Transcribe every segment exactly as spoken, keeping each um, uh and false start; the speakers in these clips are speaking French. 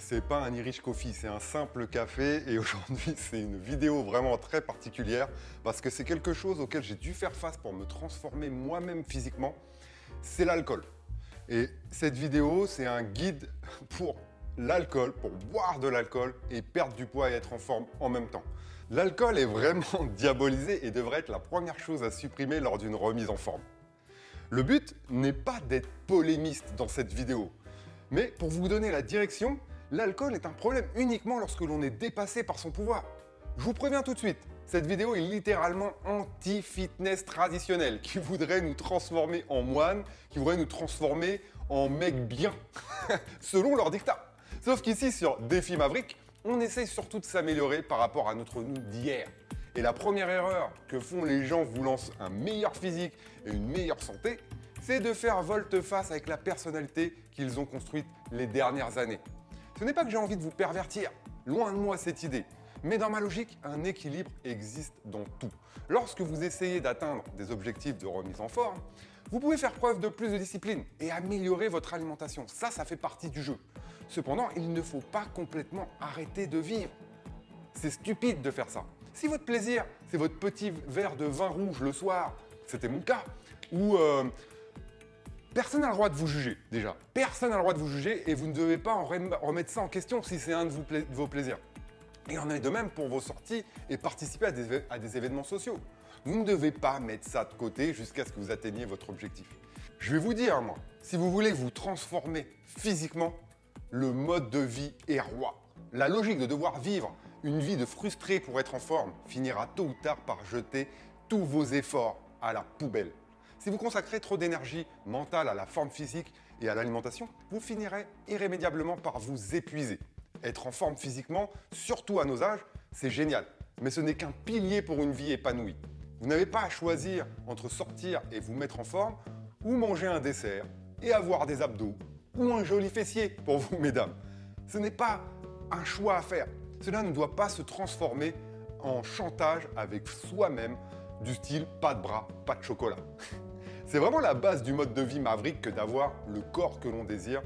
c'est pas un Irish Coffee, c'est un simple café et aujourd'hui c'est une vidéo vraiment très particulière parce que c'est quelque chose auquel j'ai dû faire face pour me transformer moi-même physiquement, c'est l'alcool. Et cette vidéo, c'est un guide pour l'alcool, pour boire de l'alcool et perdre du poids et être en forme en même temps. L'alcool est vraiment diabolisé et devrait être la première chose à supprimer lors d'une remise en forme. Le but n'est pas d'être polémiste dans cette vidéo, mais pour vous donner la direction, l'alcool est un problème uniquement lorsque l'on est dépassé par son pouvoir. Je vous préviens tout de suite, cette vidéo est littéralement anti-fitness traditionnel, qui voudrait nous transformer en moines, qui voudrait nous transformer en mecs bien, selon leur dictat. Sauf qu'ici, sur Défi Maverick, on essaye surtout de s'améliorer par rapport à notre nous d'hier. Et la première erreur que font les gens voulant un meilleur physique et une meilleure santé, c'est de faire volte-face avec la personnalité qu'ils ont construite les dernières années. Ce n'est pas que j'ai envie de vous pervertir, loin de moi cette idée. Mais dans ma logique, un équilibre existe dans tout. Lorsque vous essayez d'atteindre des objectifs de remise en forme, vous pouvez faire preuve de plus de discipline et améliorer votre alimentation. Ça, ça fait partie du jeu. Cependant, il ne faut pas complètement arrêter de vivre. C'est stupide de faire ça. Si votre plaisir, c'est votre petit verre de vin rouge le soir, c'était mon cas, ou euh, personne n'a le droit de vous juger, déjà. Personne n'a le droit de vous juger et vous ne devez pas en remettre ça en question si c'est un de, vous pla de vos plaisirs. Et il en est de même pour vos sorties et participer à des, à des événements sociaux. Vous ne devez pas mettre ça de côté jusqu'à ce que vous atteigniez votre objectif. Je vais vous dire, moi, si vous voulez vous transformer physiquement, le mode de vie est roi. La logique de devoir vivre une vie de frustré pour être en forme finira tôt ou tard par jeter tous vos efforts à la poubelle. Si vous consacrez trop d'énergie mentale à la forme physique et à l'alimentation, vous finirez irrémédiablement par vous épuiser. Être en forme physiquement, surtout à nos âges, c'est génial, mais ce n'est qu'un pilier pour une vie épanouie. Vous n'avez pas à choisir entre sortir et vous mettre en forme ou manger un dessert et avoir des abdos ou un joli fessier pour vous, mesdames. Ce n'est pas un choix à faire. Cela ne doit pas se transformer en chantage avec soi-même du style pas de bras, pas de chocolat. C'est vraiment la base du mode de vie Maverick que d'avoir le corps que l'on désire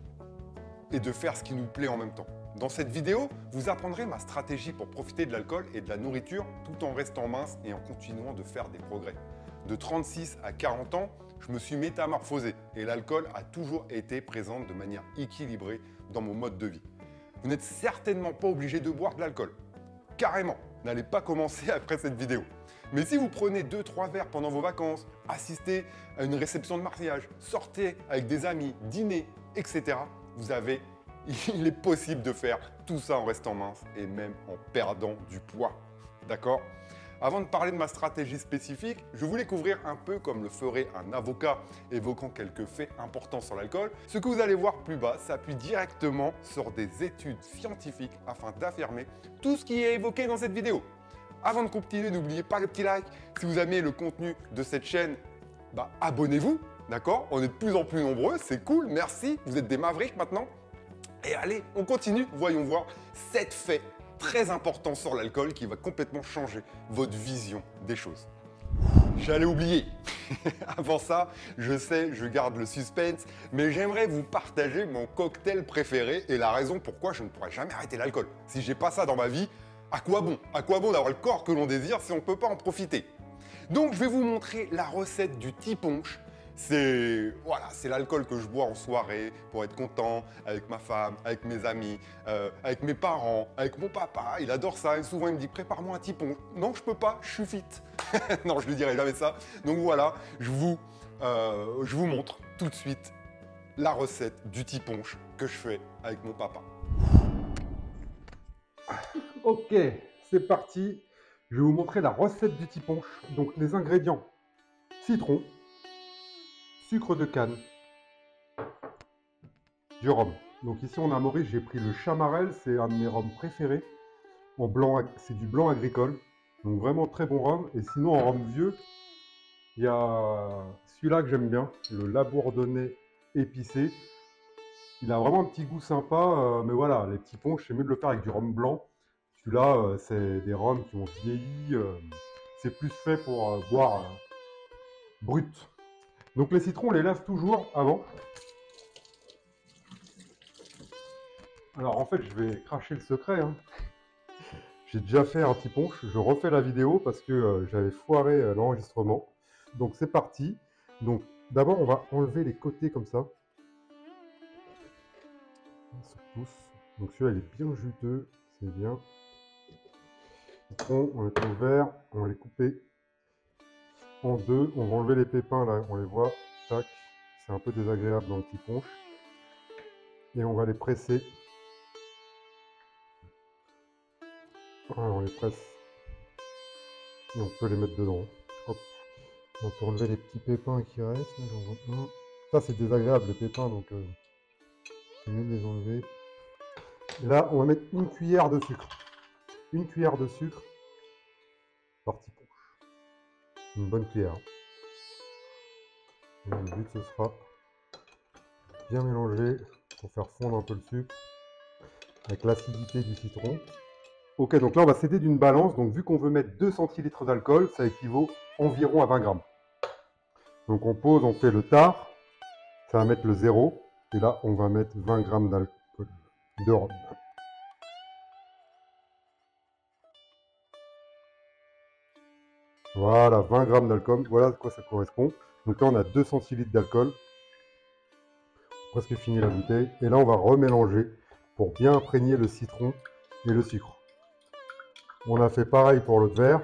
et de faire ce qui nous plaît en même temps. Dans cette vidéo, vous apprendrez ma stratégie pour profiter de l'alcool et de la nourriture tout en restant mince et en continuant de faire des progrès. De trente-six à quarante ans, je me suis métamorphosé et l'alcool a toujours été présent de manière équilibrée dans mon mode de vie. Vous n'êtes certainement pas obligé de boire de l'alcool. Carrément, n'allez pas commencer après cette vidéo. Mais si vous prenez deux trois verres pendant vos vacances, assistez à une réception de mariage, sortez avec des amis, dînez, et cetera, vous avez, il est possible de faire tout ça en restant mince et même en perdant du poids. D'accord ? Avant de parler de ma stratégie spécifique, je voulais couvrir un peu comme le ferait un avocat évoquant quelques faits importants sur l'alcool. Ce que vous allez voir plus bas s'appuie directement sur des études scientifiques afin d'affirmer tout ce qui est évoqué dans cette vidéo. Avant de continuer, n'oubliez pas le petit like. Si vous aimez le contenu de cette chaîne, bah, abonnez-vous, d'accord? On est de plus en plus nombreux, c'est cool, merci. Vous êtes des mavericks maintenant. Et allez, on continue, voyons voir sept faits très importants sur l'alcool qui va complètement changer votre vision des choses. J'allais oublier. Avant ça, je sais, je garde le suspense, mais j'aimerais vous partager mon cocktail préféré et la raison pourquoi je ne pourrais jamais arrêter l'alcool. Si j'ai pas ça dans ma vie, à quoi bon? À quoi bon d'avoir le corps que l'on désire si on ne peut pas en profiter? Donc, je vais vous montrer la recette du T-punch. C'est voilà, c'est l'alcool que je bois en soirée pour être content avec ma femme, avec mes amis, euh, avec mes parents, avec mon papa. Il adore ça et souvent il me dit prépare-moi un T-punch. Non, je peux pas, je suis fit. Non, je lui dirai jamais ça. Donc voilà, je vous, euh, je vous montre tout de suite la recette du T-punch que je fais avec mon papa. Ok, c'est parti. Je vais vous montrer la recette du T-punch. Donc les ingrédients: citron, sucre de canne, du rhum. Donc ici on a Maurice, j'ai pris le Chamarel, c'est un de mes rhums préférés. En blanc, c'est du blanc agricole. Donc vraiment très bon rhum. Et sinon en rhum vieux, il y a celui-là que j'aime bien, le Labourdonnais épicé. Il a vraiment un petit goût sympa, euh, mais voilà, les petits punch, c'est mieux de le faire avec du rhum blanc. Celui-là, euh, c'est des rhums qui ont vieilli. Euh, c'est plus fait pour euh, boire euh, brut. Donc les citrons, on les lave toujours avant. Alors en fait, je vais cracher le secret, hein. J'ai déjà fait un petit punch, je refais la vidéo parce que euh, j'avais foiré euh, l'enregistrement. Donc c'est parti. Donc d'abord, on va enlever les côtés comme ça. On se pousse. Donc celui-là, il est bien juteux, c'est bien. On va mettre au vert, on va les couper en deux. On va enlever les pépins là, on les voit. Tac, c'est un peu désagréable dans le petit punch. Et on va les presser. Voilà, on les presse. Et on peut les mettre dedans. Hop. On peut enlever les petits pépins qui restent. Là, j'en vois un. Ça, c'est désagréable les pépins, donc euh, c'est mieux de les enlever. Et là, on va mettre une cuillère de sucre. Une cuillère de sucre par petit punch. Une bonne cuillère. Et le but, ce sera bien mélanger pour faire fondre un peu le sucre avec l'acidité du citron. Ok, donc là, on va s'aider d'une balance. Donc, vu qu'on veut mettre deux centilitres d'alcool, ça équivaut environ à vingt grammes. Donc, on pose, on fait le tard. Ça va mettre le zéro. Et là, on va mettre vingt grammes d'alcool de rhum. Voilà, vingt grammes d'alcool. Voilà à quoi ça correspond. Donc là, on a deux centilitres d'alcool. Presque fini la bouteille. Et là, on va remélanger pour bien imprégner le citron et le sucre. On a fait pareil pour l'autre verre.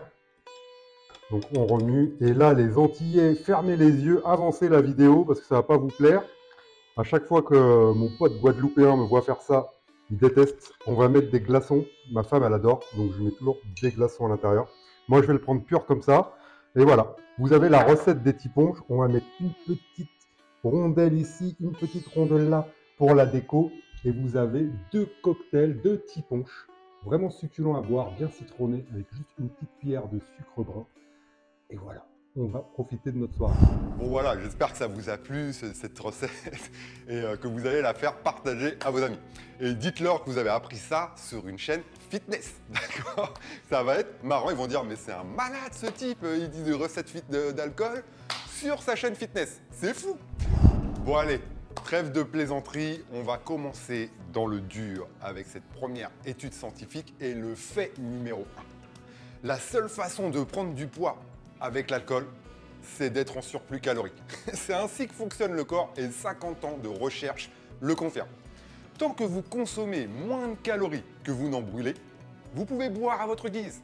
Donc on remue. Et là, les Antillais, fermez les yeux, avancez la vidéo parce que ça ne va pas vous plaire. À chaque fois que mon pote guadeloupéen me voit faire ça, il déteste. On va mettre des glaçons. Ma femme, elle adore. Donc je mets toujours des glaçons à l'intérieur. Moi, je vais le prendre pur comme ça. Et voilà. Vous avez la recette des petits punch. On va mettre une petite rondelle ici, une petite rondelle là pour la déco. Et vous avez deux cocktails, deux petits punch. Vraiment succulent à boire, bien citronné, avec juste une petite cuillère de sucre brun. Et voilà, on va profiter de notre soirée. Bon voilà, j'espère que ça vous a plu ce- cette recette et euh, que vous allez la faire partager à vos amis. Et dites-leur que vous avez appris ça sur une chaîne fitness, d'accord? Ça va être marrant, ils vont dire mais c'est un malade ce type, il dit des recettes fit de- d'alcool sur sa chaîne fitness. C'est fou! Bon allez, trêve de plaisanterie, on va commencer dans le dur avec cette première étude scientifique et le fait numéro un. La seule façon de prendre du poids avec l'alcool, c'est d'être en surplus calorique. C'est ainsi que fonctionne le corps et cinquante ans de recherche le confirment. Tant que vous consommez moins de calories que vous n'en brûlez, vous pouvez boire à votre guise,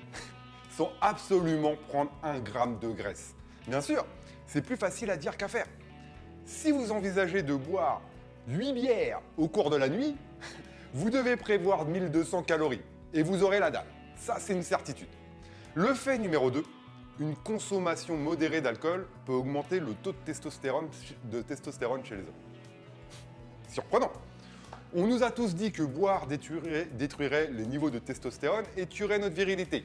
sans absolument prendre un gramme de graisse. Bien sûr, c'est plus facile à dire qu'à faire. Si vous envisagez de boire huit bières au cours de la nuit, vous devez prévoir mille deux cents calories et vous aurez la dalle. Ça, c'est une certitude. Le fait numéro deux, une consommation modérée d'alcool peut augmenter le taux de testostérone, de testostérone chez les hommes. Surprenant. On nous a tous dit que boire détruirait, détruirait les niveaux de testostérone et tuerait notre virilité.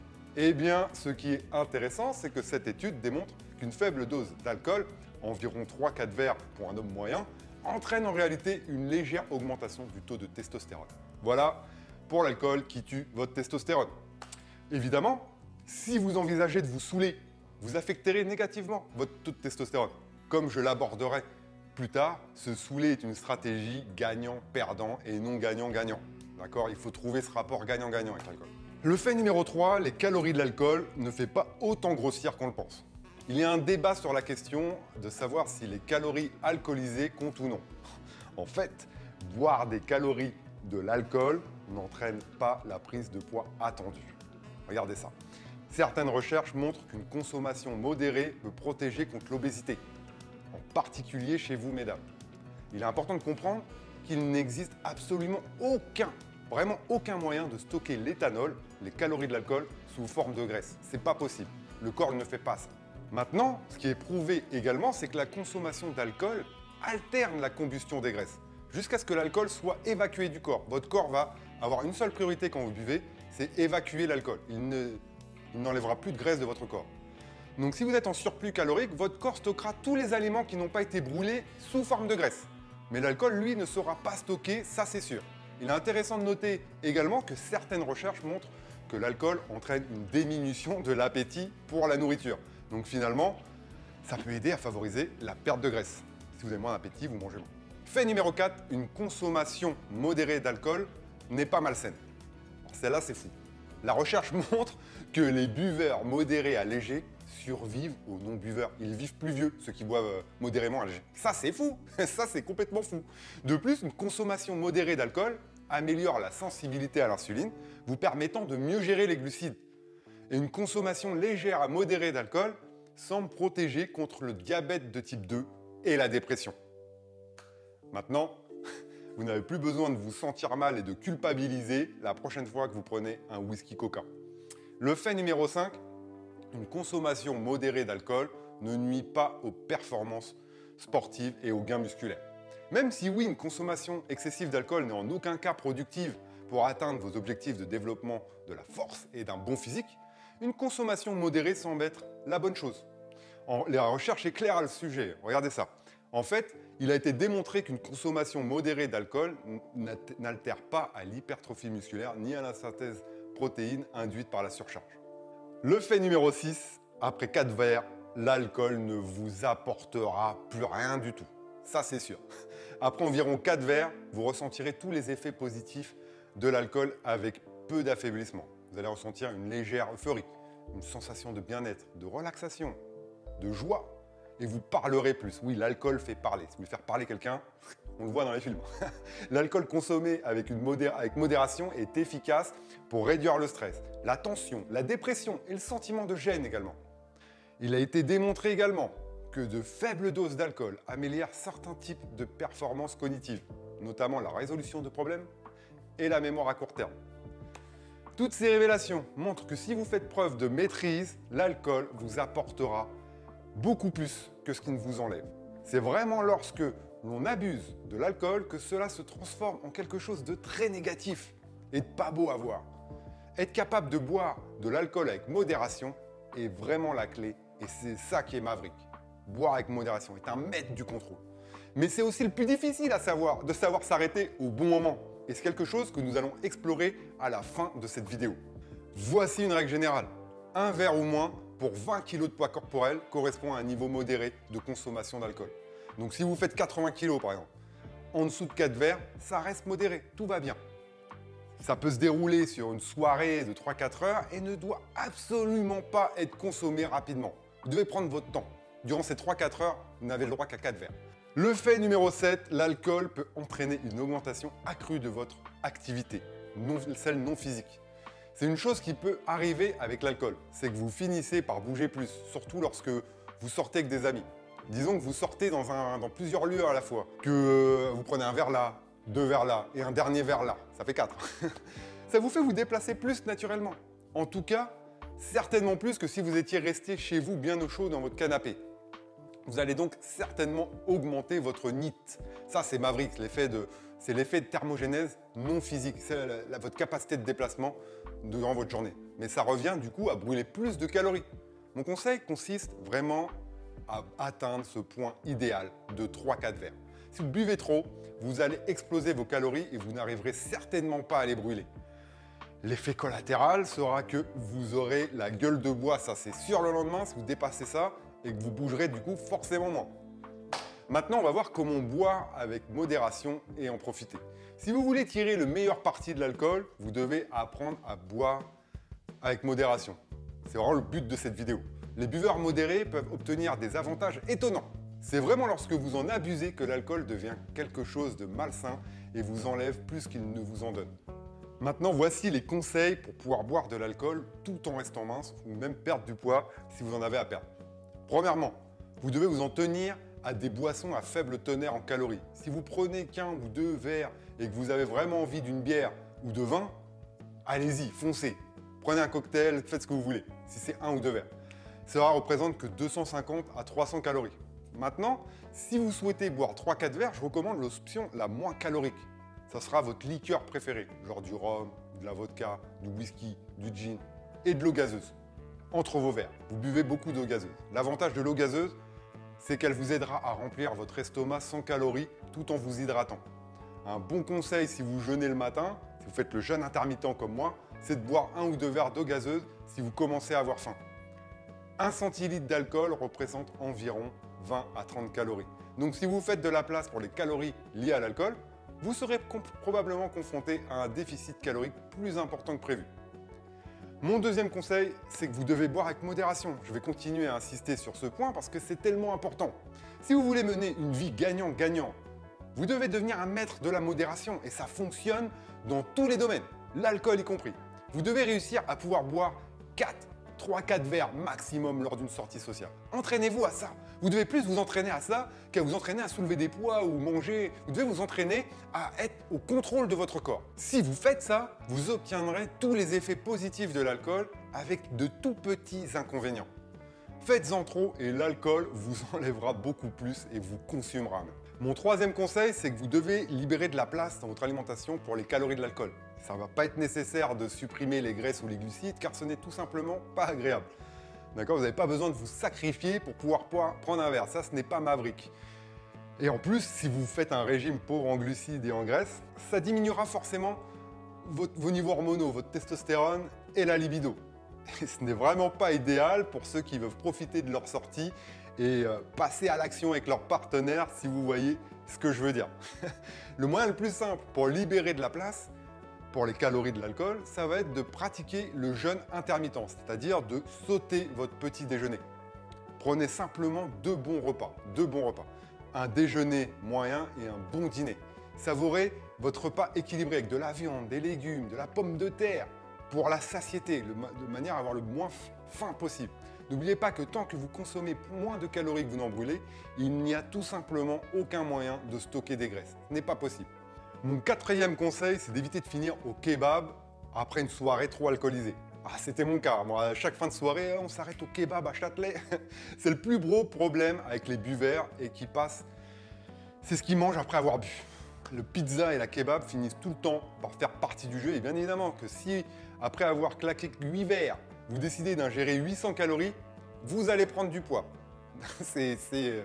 Eh bien, ce qui est intéressant, c'est que cette étude démontre qu'une faible dose d'alcool, environ trois à quatre verres pour un homme moyen, entraîne en réalité une légère augmentation du taux de testostérone. Voilà pour l'alcool qui tue votre testostérone. Évidemment, si vous envisagez de vous saouler, vous affecterez négativement votre taux de testostérone. Comme je l'aborderai plus tard, se saouler est une stratégie gagnant-perdant et non gagnant-gagnant. D'accord? Il faut trouver ce rapport gagnant-gagnant avec l'alcool. Le fait numéro trois, les calories de l'alcool ne fait pas autant grossir qu'on le pense. Il y a un débat sur la question de savoir si les calories alcoolisées comptent ou non. En fait, boire des calories de l'alcool n'entraîne pas la prise de poids attendue. Regardez ça. Certaines recherches montrent qu'une consommation modérée peut protéger contre l'obésité, en particulier chez vous, mesdames. Il est important de comprendre qu'il n'existe absolument aucun, vraiment aucun moyen de stocker l'éthanol, les calories de l'alcool, sous forme de graisse. C'est pas possible. Le corps ne fait pas ça. Maintenant, ce qui est prouvé également, c'est que la consommation d'alcool alterne la combustion des graisses, jusqu'à ce que l'alcool soit évacué du corps. Votre corps va avoir une seule priorité quand vous buvez, c'est évacuer l'alcool. Il ne, il n'enlèvera plus de graisse de votre corps. Donc si vous êtes en surplus calorique, votre corps stockera tous les aliments qui n'ont pas été brûlés sous forme de graisse. Mais l'alcool, lui, ne sera pas stocké, ça c'est sûr. Il est intéressant de noter également que certaines recherches montrent que l'alcool entraîne une diminution de l'appétit pour la nourriture. Donc finalement, ça peut aider à favoriser la perte de graisse. Si vous avez moins d'appétit, vous mangez moins. Fait numéro quatre, une consommation modérée d'alcool n'est pas malsaine. Celle-là, c'est fou. La recherche montre que les buveurs modérés à légers survivent aux non-buveurs. Ils vivent plus vieux, ceux qui boivent modérément à léger. Ça, c'est fou. Ça, c'est complètement fou. De plus, une consommation modérée d'alcool améliore la sensibilité à l'insuline, vous permettant de mieux gérer les glucides. Et une consommation légère à modérée d'alcool semble protéger contre le diabète de type deux et la dépression. Maintenant, vous n'avez plus besoin de vous sentir mal et de culpabiliser la prochaine fois que vous prenez un whisky coca. Le fait numéro cinq, une consommation modérée d'alcool ne nuit pas aux performances sportives et aux gains musculaires. Même si oui, une consommation excessive d'alcool n'est en aucun cas productive pour atteindre vos objectifs de développement de la force et d'un bon physique, une consommation modérée semble être la bonne chose. En, la recherche est claire à le sujet, regardez ça. En fait, il a été démontré qu'une consommation modérée d'alcool n'altère pas à l'hypertrophie musculaire ni à la synthèse protéine induite par la surcharge. Le fait numéro six, après quatre verres, l'alcool ne vous apportera plus rien du tout. Ça, c'est sûr. Après environ quatre verres, vous ressentirez tous les effets positifs de l'alcool avec peu d'affaiblissement. Vous allez ressentir une légère euphorie, une sensation de bien-être, de relaxation, de joie. Et vous parlerez plus. Oui, l'alcool fait parler. Si vous voulez faire parler quelqu'un, on le voit dans les films. L'alcool consommé avec, une modé avec modération est efficace pour réduire le stress, la tension, la dépression et le sentiment de gêne également. Il a été démontré également que de faibles doses d'alcool améliorent certains types de performances cognitives, notamment la résolution de problèmes et la mémoire à court terme. Toutes ces révélations montrent que si vous faites preuve de maîtrise, l'alcool vous apportera beaucoup plus que ce qui ne vous enlève. C'est vraiment lorsque l'on abuse de l'alcool que cela se transforme en quelque chose de très négatif et de pas beau à voir. Être capable de boire de l'alcool avec modération est vraiment la clé et c'est ça qui est Maverick. Boire avec modération est un maître du contrôle. Mais c'est aussi le plus difficile à savoir, de savoir s'arrêter au bon moment. Et c'est quelque chose que nous allons explorer à la fin de cette vidéo. Voici une règle générale. Un verre ou moins pour vingt kilos de poids corporel correspond à un niveau modéré de consommation d'alcool. Donc si vous faites quatre-vingts kilos par exemple, en dessous de quatre verres, ça reste modéré, tout va bien. Ça peut se dérouler sur une soirée de trois à quatre heures et ne doit absolument pas être consommé rapidement. Vous devez prendre votre temps. Durant ces trois à quatre heures, vous n'avez le droit qu'à quatre verres. Le fait numéro sept, l'alcool peut entraîner une augmentation accrue de votre activité, non, celle non physique. C'est une chose qui peut arriver avec l'alcool, c'est que vous finissez par bouger plus, surtout lorsque vous sortez avec des amis. Disons que vous sortez dans, un, dans plusieurs lieux à la fois, que euh, vous prenez un verre là, deux verres là et un dernier verre là, ça fait quatre. Ça vous fait vous déplacer plus naturellement. En tout cas, certainement plus que si vous étiez resté chez vous bien au chaud dans votre canapé. Vous allez donc certainement augmenter votre N I T. Ça, c'est Maverick, l'effet de, c'est l'effet de thermogénèse non physique. C'est la, la, votre capacité de déplacement durant votre journée. Mais ça revient du coup à brûler plus de calories. Mon conseil consiste vraiment à atteindre ce point idéal de trois à quatre verres. Si vous buvez trop, vous allez exploser vos calories et vous n'arriverez certainement pas à les brûler. L'effet collatéral sera que vous aurez la gueule de bois, ça c'est sûr le lendemain, si vous dépassez ça, et que vous bougerez du coup forcément moins. Maintenant, on va voir comment boire avec modération et en profiter. Si vous voulez tirer le meilleur parti de l'alcool, vous devez apprendre à boire avec modération. C'est vraiment le but de cette vidéo. Les buveurs modérés peuvent obtenir des avantages étonnants. C'est vraiment lorsque vous en abusez que l'alcool devient quelque chose de malsain et vous enlève plus qu'il ne vous en donne. Maintenant, voici les conseils pour pouvoir boire de l'alcool tout en restant mince ou même perdre du poids si vous en avez à perdre. Premièrement, vous devez vous en tenir à des boissons à faible teneur en calories. Si vous prenez qu'un ou deux verres et que vous avez vraiment envie d'une bière ou de vin, allez-y, foncez. Prenez un cocktail, faites ce que vous voulez, si c'est un ou deux verres. Cela représente que deux cent cinquante à trois cents calories. Maintenant, si vous souhaitez boire trois à quatre verres, je recommande l'option la moins calorique. Ça sera votre liqueur préférée, genre du rhum, de la vodka, du whisky, du gin et de l'eau gazeuse. Entre vos verres, vous buvez beaucoup d'eau gazeuse. L'avantage de l'eau gazeuse, c'est qu'elle vous aidera à remplir votre estomac sans calories tout en vous hydratant. Un bon conseil si vous jeûnez le matin, si vous faites le jeûne intermittent comme moi, c'est de boire un ou deux verres d'eau gazeuse si vous commencez à avoir faim. Un centilitre d'alcool représente environ vingt à trente calories. Donc si vous faites de la place pour les calories liées à l'alcool, vous serez probablement confronté à un déficit calorique plus important que prévu. Mon deuxième conseil, c'est que vous devez boire avec modération. Je vais continuer à insister sur ce point parce que c'est tellement important. Si vous voulez mener une vie gagnant-gagnant, vous devez devenir un maître de la modération et ça fonctionne dans tous les domaines, l'alcool y compris. Vous devez réussir à pouvoir boire quatre, trois quatre verres maximum lors d'une sortie sociale. Entraînez-vous à ça. Vous devez plus vous entraîner à ça qu'à vous entraîner à soulever des poids ou manger. Vous devez vous entraîner à être au contrôle de votre corps. Si vous faites ça, vous obtiendrez tous les effets positifs de l'alcool avec de tout petits inconvénients. Faites-en trop et l'alcool vous enlèvera beaucoup plus et vous consumera même. Mon troisième conseil, c'est que vous devez libérer de la place dans votre alimentation pour les calories de l'alcool. Ça ne va pas être nécessaire de supprimer les graisses ou les glucides car ce n'est tout simplement pas agréable. D'accord ? Vous n'avez pas besoin de vous sacrifier pour pouvoir prendre un verre. Ça, ce n'est pas Maverick. Et en plus, si vous faites un régime pauvre en glucides et en graisses, ça diminuera forcément votre, vos niveaux hormonaux, votre testostérone et la libido. Et ce n'est vraiment pas idéal pour ceux qui veulent profiter de leur sortie et euh, passer à l'action avec leur partenaire, si vous voyez ce que je veux dire. Le moyen le plus simple pour libérer de la place pour les calories de l'alcool, ça va être de pratiquer le jeûne intermittent, c'est-à-dire de sauter votre petit déjeuner. Prenez simplement deux bons repas, deux bons repas. Un déjeuner moyen et un bon dîner. Savourez votre repas équilibré avec de la viande, des légumes, de la pomme de terre, pour la satiété, de manière à avoir le moins faim possible. N'oubliez pas que tant que vous consommez moins de calories que vous n'en brûlez, il n'y a tout simplement aucun moyen de stocker des graisses. Ce n'est pas possible. Mon quatrième conseil, c'est d'éviter de finir au kebab après une soirée trop alcoolisée. Ah, c'était mon cas. Moi, à chaque fin de soirée, on s'arrête au kebab à Châtelet. C'est le plus gros problème avec les buveurs et qui passent. C'est ce qu'ils mangent après avoir bu. Le pizza et la kebab finissent tout le temps par faire partie du jeu. Et bien évidemment que si, après avoir claqué huit verres, vous décidez d'ingérer huit cents calories, vous allez prendre du poids. C'est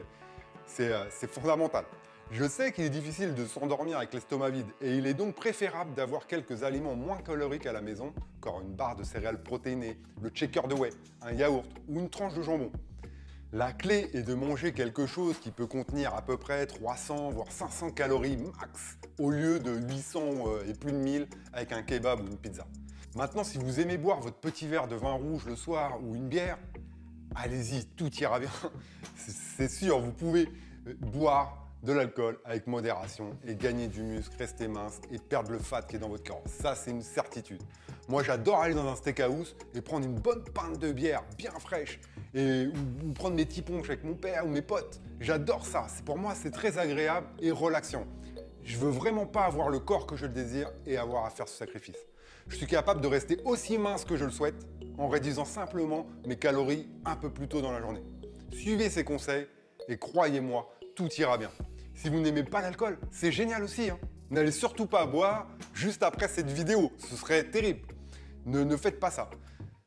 fondamental. Je sais qu'il est difficile de s'endormir avec l'estomac vide et il est donc préférable d'avoir quelques aliments moins caloriques à la maison, comme une barre de céréales protéinées, le shaker de whey, un yaourt ou une tranche de jambon. La clé est de manger quelque chose qui peut contenir à peu près trois cents voire cinq cents calories max au lieu de huit cents et plus de mille avec un kebab ou une pizza. Maintenant, si vous aimez boire votre petit verre de vin rouge le soir ou une bière, allez-y, tout ira bien. C'est sûr, vous pouvez boire de l'alcool avec modération et gagner du muscle, rester mince et perdre le fat qui est dans votre corps. Ça, c'est une certitude. Moi, j'adore aller dans un steakhouse et prendre une bonne pinte de bière bien fraîche et, ou, ou prendre mes petits punch avec mon père ou mes potes. J'adore ça. Pour moi, c'est très agréable et relaxant. Je veux vraiment pas avoir le corps que je le désire et avoir à faire ce sacrifice. Je suis capable de rester aussi mince que je le souhaite en réduisant simplement mes calories un peu plus tôt dans la journée. Suivez ces conseils et croyez-moi, tout ira bien. Si vous n'aimez pas l'alcool, c'est génial aussi. Hein. N'allez surtout pas boire juste après cette vidéo. Ce serait terrible. Ne, ne faites pas ça.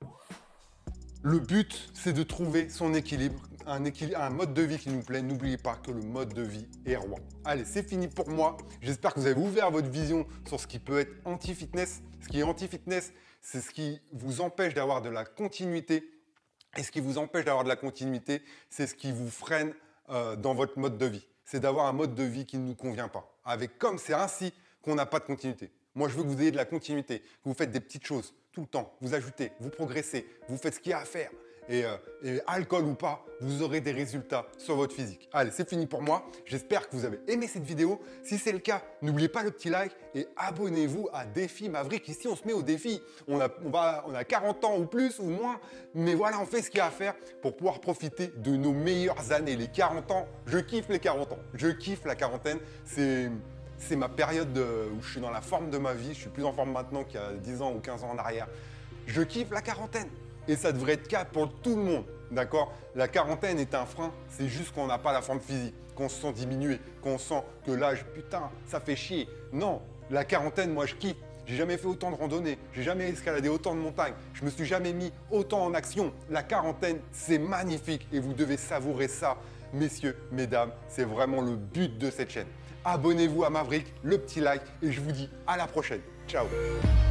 Le but, c'est de trouver son équilibre un, équilibre, un mode de vie qui nous plaît. N'oubliez pas que le mode de vie est roi. Allez, c'est fini pour moi. J'espère que vous avez ouvert votre vision sur ce qui peut être anti-fitness. Ce qui est anti-fitness, c'est ce qui vous empêche d'avoir de la continuité. Et ce qui vous empêche d'avoir de la continuité, c'est ce qui vous freine euh, dans votre mode de vie. C'est d'avoir un mode de vie qui ne nous convient pas. Avec, comme c'est ainsi qu'on n'a pas de continuité. Moi, je veux que vous ayez de la continuité, que vous faites des petites choses tout le temps, vous ajoutez, vous progressez, vous faites ce qu'il y a à faire. Et, euh, et alcool ou pas, vous aurez des résultats sur votre physique. Allez, c'est fini pour moi. J'espère que vous avez aimé cette vidéo. Si c'est le cas, n'oubliez pas le petit like et abonnez-vous à Défi Maverick. Ici, on se met au défi. On a, on, va, on a quarante ans ou plus ou moins. Mais voilà, on fait ce qu'il y a à faire pour pouvoir profiter de nos meilleures années. Les quarante ans, je kiffe les quarante ans. Je kiffe la quarantaine. C'est... C'est ma période de, où je suis dans la forme de ma vie. Je suis plus en forme maintenant qu'il y a dix ans ou quinze ans en arrière. Je kiffe la quarantaine. Et ça devrait être le cas pour tout le monde. D'accord ? La quarantaine est un frein. C'est juste qu'on n'a pas la forme physique, qu'on se sent diminué, qu'on sent que l'âge, putain, ça fait chier. Non, la quarantaine, moi, je kiffe. J'ai jamais fait autant de randonnées. J'ai jamais escaladé autant de montagnes. Je me suis jamais mis autant en action. La quarantaine, c'est magnifique. Et vous devez savourer ça. Messieurs, mesdames, c'est vraiment le but de cette chaîne. Abonnez-vous à Maverick, le petit like et je vous dis à la prochaine. Ciao.